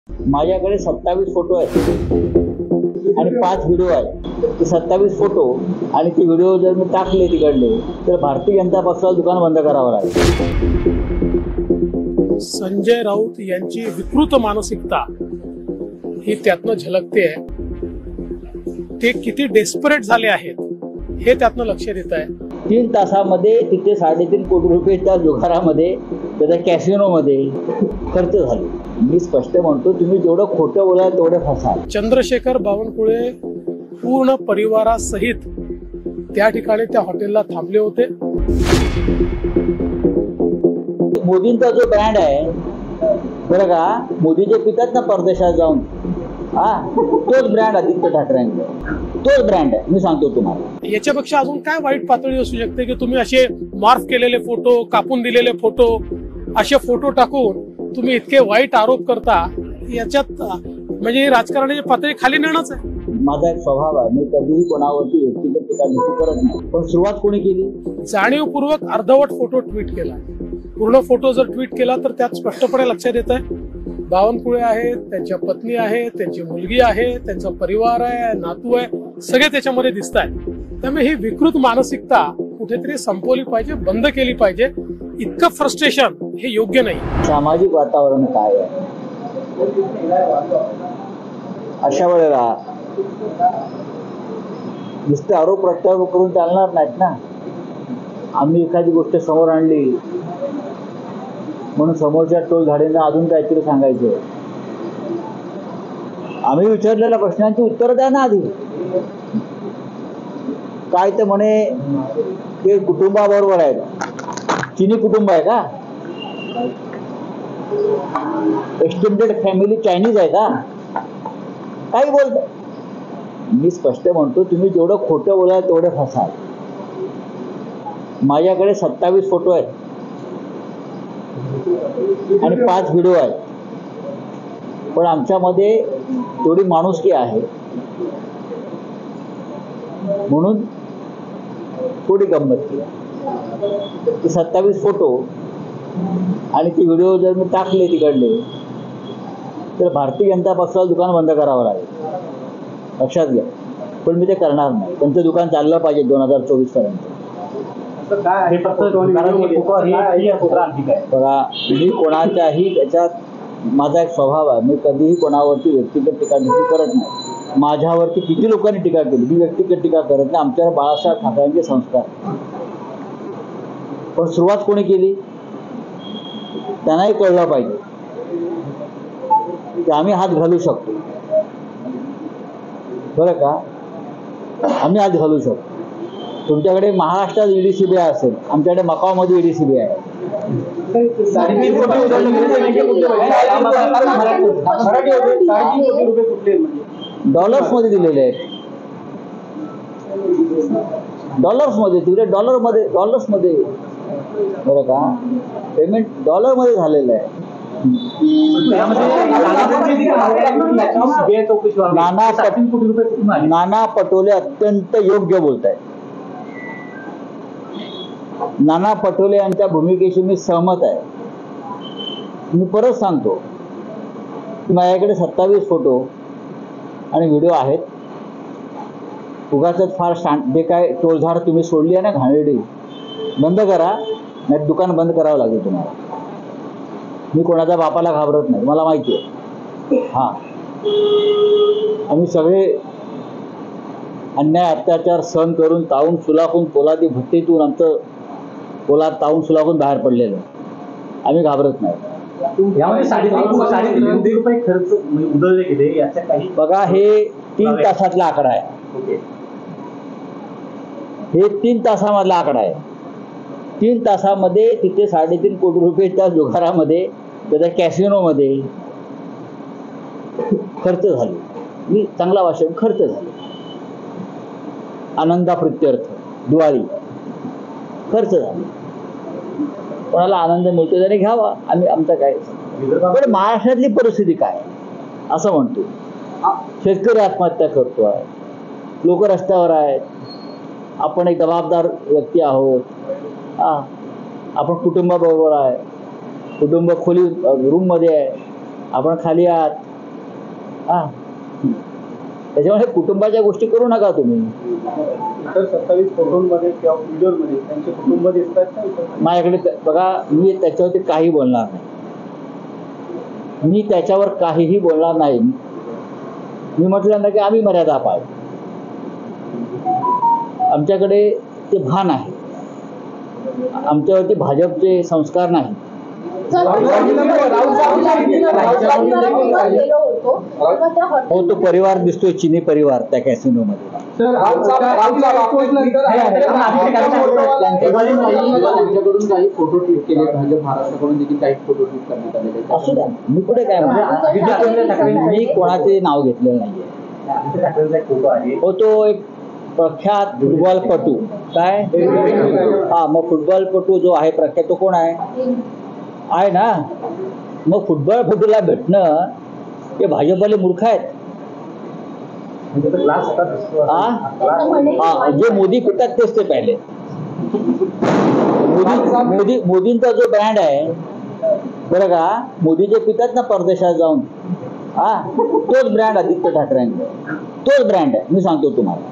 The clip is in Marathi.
माझ्याकडे 27 फोटो आहेत आणि 5 व्हिडिओ आहेत. ते 27 फोटो आणि ती व्हिडिओ जर मी टाकले तिकडले तर भारतीय जनता पक्षाला दुकान बंद करावं लागेल. संजय राऊत यांची विकृत मानसिकता ही त्यातनं झलकते आहे. ते किती डेस्परेट झाले आहेत हे त्यातनं लक्षात येत आहे. 3 तासामध्ये तिथे 3.5 कोटी रुपये त्या जुगारामध्ये त्याच्या कॅसिनोमध्ये खर्च झाले. मी स्पष्ट म्हणतो, तुम्ही जेवढं खोटं बोलाल तेवढे फसाल. चंद्रशेखर बावनकुळे पूर्ण परिवारासहित त्या ठिकाणी त्या हॉटेलला थांबले होते. मोदींचा जो ब्रँड आहे बरं का, मोदी जे पितात ना परदेशात जाऊन, तोच ब्रँड आदित्य ठाकरेंचा, तोच ब्रँड आहे. मी सांगतो तुम्हाला. याच्यापेक्षा अजून काय वाईट पातळी असू शकते की तुम्ही असे मॉर्फ केलेले फोटो, कापून दिलेले फोटो, असे फोटो टाकून तुम्ही इतके वाईट आरोप करता. याच्यात म्हणजे राजकारणाची पातळी खाली नेणंच आहे. माझा एक स्वभाव आहे, मी कधीही कोणावरती व्यक्तिगत टीका करत नाही. पण सुरुवात कोणी केली? जाणीवपूर्वक अर्धवट फोटो ट्विट केला. पूर्ण फोटो जर ट्विट केला तर त्यात स्पष्टपणे लक्षात येत आहे बावनकुळे आहेत, त्यांच्या पत्नी आहे, त्यांची मुलगी आहे, त्यांचा परिवार आहे, नातू आहे, सगळे त्याच्यामध्ये दिसत आहेत. त्यामुळे ही विकृत मानसिकता कुठेतरी संपवली पाहिजे, बंद केली पाहिजे. इतकं फ्रस्ट्रेशन हे योग्य नाही. सामाजिक वातावरण काय आहे अशा वेळेला नुसते आरोप प्रत्यारोप करून चालणार नाहीत ना. आम्ही एखादी गोष्ट समोर आणली म्हणून समोरच्या टोल झाडेंना अजून काहीतरी सांगायचं. आम्ही विचारलेल्या प्रश्नांची उत्तर द्या ना आधी. काय ते म्हणे ते कुटुंबाबरोबर आहे, चिनी कुटुंब आहे का? एक्सटेंडेड फॅमिली चायनीज आहे का? काही बोलत. मी स्पष्ट म्हणतो, तुम्ही जेवढं खोटं बोलाल तेवढे फसाल. माझ्याकडे 27 फोटो आहेत आणि 5 व्हिडिओ आहेत. पण आमच्यामध्ये तेवढी माणुसकी आहे म्हणून थोडी गंमत केली. ते 27 फोटो आणि ती व्हिडिओ जर मी टाकले तिकडले तर भारतीय जनता पक्षाला दुकान बंद करावं लागेल. लक्षात घ्या. पण मी ते करणार नाही. त्यांचं दुकान चाललं पाहिजे 2024 पर्यंत. बघा, मी कोणाच्याही त्याच्यात माझा एक स्वभाव आहे, मी कधीही कोणावरती व्यक्तिगत टीका करत नाही. माझ्यावरती किती लोकांनी टीका केली, मी व्यक्तिगत टीका करत नाही. आमच्यावर बाळासाहेब ठाकरेंचे संस्कार. पण सुरुवात कोणी केली त्यांनाही कळलं पाहिजे की आम्ही हात घालू शकतो. बरं का, आम्ही हात घालू शकतो. तुमच्याकडे महाराष्ट्रात ED-CBI असेल, आमच्याकडे मकावमध्ये ED-CBI आहे. डॉलर्स मध्ये दिलेले आहेत. डॉलर्स मध्ये तिकडे डॉलर्स मध्ये बरं का, पेमेंट डॉलर मध्ये झालेलं आहे. नाना पटोले अत्यंत योग्य बोलत आहेत. नाना पटोले यांच्या भूमिकेशी मी सहमत आहे. मी परत सांगतो की माझ्याकडे 27 फोटो आणि व्हिडिओ आहेत. उगाच फार जे काय टोळझाड तुम्ही सोडली आहे ना, घाणेरडी, बंद करा, नाही दुकान बंद करावं लागेल तुम्हाला. मी कोणाच्या बापाला घाबरत नाही, मला माहिती आहे. आम्ही सगळे अन्याय अत्याचार सहन करून तावून सुलाखून पोलादी भट्टीतून आमचं पोलाद तावून सुलाखून बाहेर पडलेलं आहे. आम्ही घाबरत नाही. खर्च उधळले गेले याच्या काही. बघा, हे 3 तासातला आकडा आहे. हे 3 तासामधला आकडा आहे. 3 तासामध्ये तिथे 3.5 कोटी रुपये त्या जुगारामध्ये त्याच्या कॅसिनोमध्ये खर्च झाले. मी चांगला भाषण, खर्च झाले. आनंदाप्रित्यर्थ दिवाळी खर्च झाले. कोणाला आनंद मिळतो त्याने घ्यावा. आम्ही आमचा काय. पण महाराष्ट्रातली परिस्थिती काय असं म्हणतो. शेतकरी आत्महत्या करतोय, लोक रस्त्यावर आहेत. आपण एक जबाबदार व्यक्ती आहोत. आपण कुटुंबाबरोबर आहे, कुटुंब खोली रूममध्ये आहे, आपण खाली आहात. हा त्याच्यामुळे कुटुंबाच्या गोष्टी करू नका तुम्ही. इतर 27 फोटोंमध्ये किंवा व्हिडिओमध्ये त्यांचे कुटुंब दिसतात का इतर? माझ्याकडे बघा, मी त्याच्यावरती काही बोलणार नाही. मी त्याच्यावर काहीही बोलणार नाही. मी म्हटलं ना की आम्ही मर्यादा पाळतो. आमच्याकडे ते भान आहे. आमच्यावरती भाजपचे संस्कार नाही. हो, तो परिवार दिसतोय, चिनी परिवार त्या कॅसिनो मध्ये. त्यांच्याकडून काही फोटो ट्विट केले, भाजप महाराष्ट्राकडून देखील काही फोटो ट्विट करण्यात आलेले. असू द्या, मी पुढे काय म्हणतो, मी कोणाचे नाव घेतलेलं नाहीये. आदित्य ठाकरेंचा एक फोटो आहे. हो, तो एक प्रख्यात फुटबॉलपटू. काय हा, मग फुटबॉलपटू जो आहे प्रख्यात, तो कोण आहे ना. मग फुटबॉलपटूला भेटणं हे भाजपवाले मूर्ख आहेत. जे मोदी पितात तेच ते पाहिले. मोदींचा जो ब्रँड आहे बरं का, मोदी जे पितात ना परदेशात जाऊन, तोच ब्रँड आदित्य ठाकरेंचा, तोच ब्रँड आहे. मी सांगतो तुम्हाला.